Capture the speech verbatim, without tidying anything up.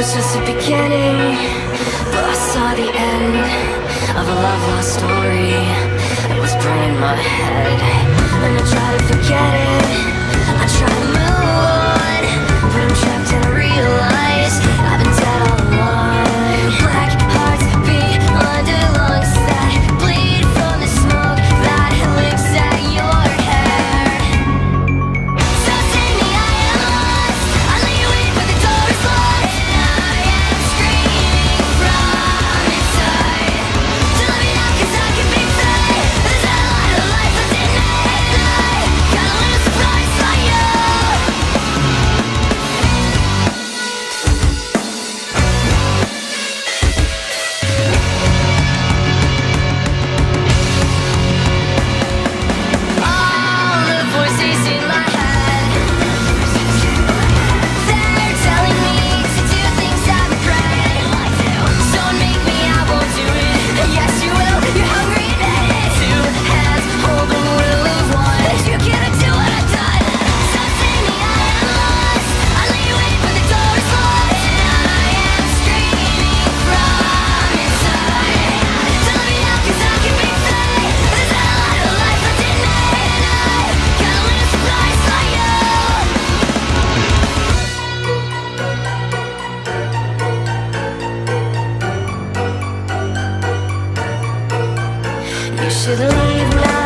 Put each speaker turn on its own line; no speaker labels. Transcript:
was just the beginning, but I saw the end of a love lost story. It was burning my head, and I tried to forget it. I tried to move on, but I'm trapped and I realize I've been dead all along. Black hearts beat under lungs that bleed from the smoke that licks at your hair. So take me, I am lost. I lay awake but the door is locked, and I am screaming from inside. To let me out 'cause I can be free. There's a lot of life left in me, and I gotta lose the price for you. All the voices in my head, they're telling me to do things I regret. Don't make me, I won't do it. Yes, you will, you're hungry and admit it. Two hands hold the will of one. You can't do what I've done. So take me, I am lost. I lay awake but the door is locked, and I am screaming from inside. To let me out 'cause I can be free. There's a lot of life left in me, and I gotta lose the price for you. You should leave now.